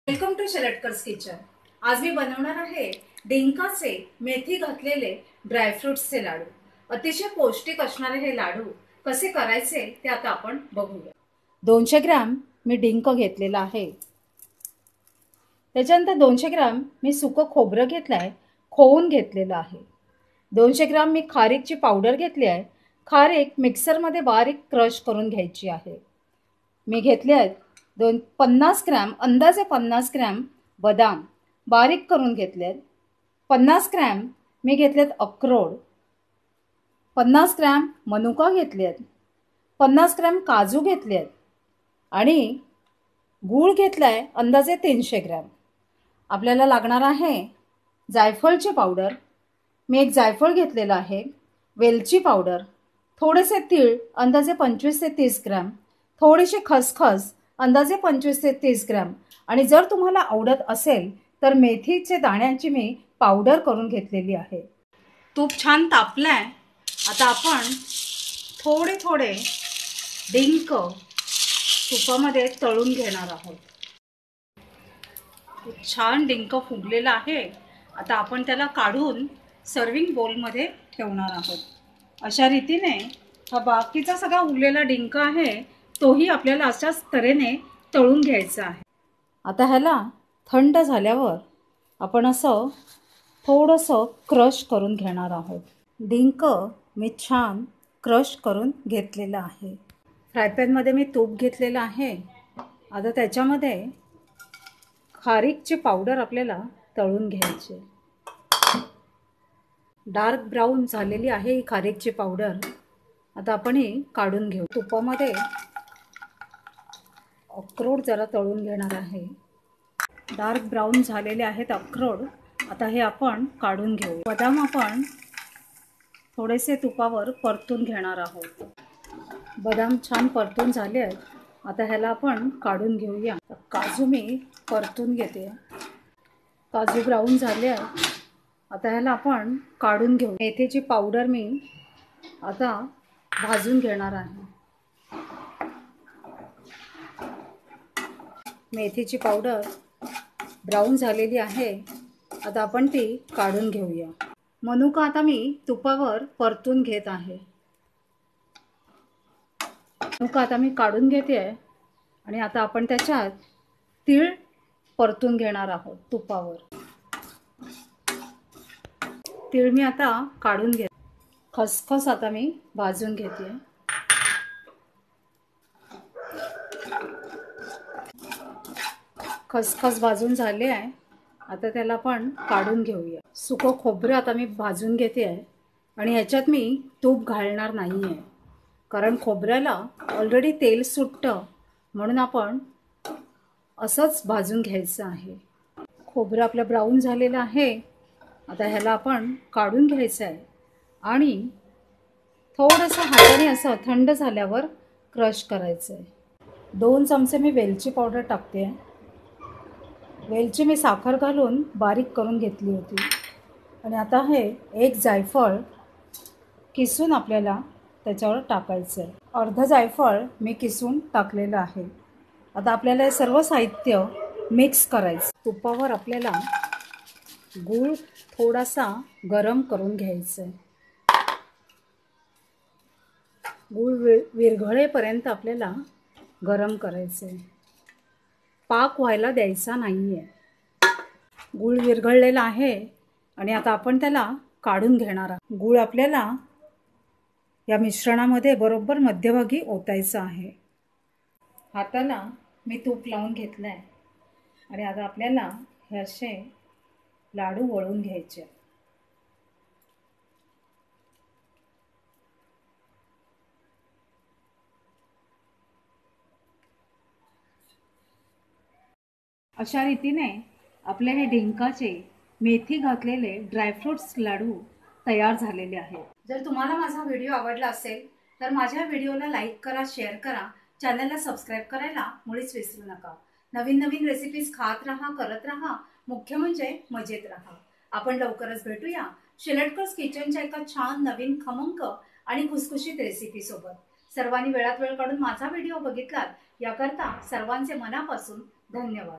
Welcome to शेलटकर्स kitchen. आज मी बनवणार आहे डिंकाचे मेथी घातलेले ड्रायफ्रुट्सचे लाडू। अतिशय पौष्टिक असणारे हे लाडू कसे करायचे ते आता आपण बघूया। 200 ग्रॅम मी डिंक घेतलेला आहे। त्याच्यानंतर 200 ग्रॅम मी सुकं खोबरं घेतलंय, खोवून घेतलेलं आहे। 200 ग्रॅम मी खारीकची पावडर घेतली आहे। खारीक मिक्सरमध्ये बारीक क्रश करून घ्यायची आहे। मी घेतले आहेत 50 ग्रॅम, अंदाजे 50 ग्रॅम बदाम बारीक करून घेतलेत। 50 ग्रॅम मी घेतलेत अक्रोड, 50 ग्रॅम मनुका घेतलेत, 50 ग्रॅम काजू घेतलेत आणि गूळ घेतलाय अंदाजे 300 ग्रॅम। आपल्याला लागणार आहे जायफळची पावडर। मी एक जायफळ घेतलेलं आहे, वेलची पावडर, थोडेसे तीळ अंदाजे 25 ते 30 ग्रॅम, थोडीशी खसखस अंदाजे 25 ते 30 ग्रॅम आणि जर तुम्हाला आवडत असेल तर मेथीचे दाण्यांची मी पावडर करून घेतलेली आहे। तूप छान तापलंय। आता आपण थोडे थोडे डिंक तुपामध्ये तळून घेणार आहोत। छान डिंक फुगलेला आहे। आता आपण त्याला काढून सर्विंग बोलमध्ये ठेवणार आहोत। अशा रीतीने हा बाकीचा सगळा उरलेला डिंक आहे तोही आपल्याला अशाच तऱ्हेने तळून घ्यायचा आहे। आता ह्याला थंड झाल्यावर आपण असं थोडंसं क्रश करून घेणार आहोत। डिंक मी छान क्रश करून घेतलेला आहे। फ्रायपॅनमध्ये मी तूप घेतलेलं आहे। आता त्याच्यामध्ये खारीकची पावडर आपल्याला तळून घ्यायची। डार्क ब्राऊन झालेली आहे ही खारीकची पावडर। आता आपण ही काढून घेऊ। तुपामध्ये अक्रोड जरा तळून घेणार आहे। डार्क ब्राऊन झालेले आहेत अक्रोड। आता हे आपण काढून घेऊ। बदाम आपण थोडेसे तुपावर परतून घेणार आहोत। बदाम छान परतून झाले आहेत। आता ह्याला आपण काढून घेऊया। काजू मी परतून घेते। काजू ब्राऊन झाले आहेत। आता ह्याला आपण काढून घेऊ। मेथीची पावडर मी आता भाजून घेणार आहे। मेथीची पावडर ब्राऊन झालेली आहे। आता आपण ती काढून घेऊया। मनुका आता मी तुपावर परतून घेत आहे। मनुका आता मी काढून घेते आहे आणि आता आपण त्याच्यात तीळ परतून घेणार आहोत तुपावर। तीळ मी आता काढून घेते। खसखस आता मी भाजून घेते। खसखस भाजून झाले आहे। आता त्याला आपण काढून घेऊया। सुकं खोबरं आता मी भाजून घेते आहे आणि ह्याच्यात मी तूप घालणार नाही आहे, कारण खोबऱ्याला ऑलरेडी तेल सुटतं, म्हणून आपण असंच भाजून घ्यायचं आहे। खोबरं आपलं ब्राऊन झालेलं आहे। आता ह्याला आपण काढून घ्यायचं आहे आणि थोडंसं हाताने असं थंड झाल्यावर क्रश करायचं आहे। 2 चमचे मी वेलची पावडर टाकते आहे। वेलची मी साखर घालून बारीक करून घेतली होती आणि आता हे एक जायफळ किसून आपल्याला त्याच्यावर टाकायचं आहे। अर्ध जायफळ मी किसून टाकलेलं आहे। आता आपल्याला हे सर्व साहित्य मिक्स करायचं। तुपावर आपल्याला गूळ थोडासा गरम करून घ्यायचं आहे। गूळ विरघळेपर्यंत आपल्याला गरम करायचं आहे, पाक व्हायला द्यायचा नाही आहे। गूळ विरघळलेला आहे आणि आता आपण त्याला काढून घेणार आहोत। गूळ आपल्याला या मिश्रणामध्ये बरोबर मध्यभागी ओतायचं आहे। हाताला मी तूप लावून घेतलं आहे आणि आता आपल्याला हे असे लाडू वळून घ्यायचे। अशा रीतीने आपले हे डिंकाचे मेथी घातलेले ड्रायफ्रुट्स लाडू तयार झालेले आहेत। जर तुम्हाला माझा व्हिडिओ आवडला असेल तर माझ्या व्हिडिओला लाईक करा, शेअर करा, चॅनलला सबस्क्राईब करायला मुळीच विसरू नका। नवीन नवीन रेसिपीज खात राहा, करत राहा, मुख्य म्हणजे मजेत राहा। आपण लवकरच भेटूया शेलटकर्स किचनच्या एका छान नवीन खमंग आणि खुसखुशीत रेसिपी सोबत। सर्वांनी वेळात वेळ काढून माझा व्हिडिओ बघितलात याकरता सर्वांचे मनापासून धन्यवाद।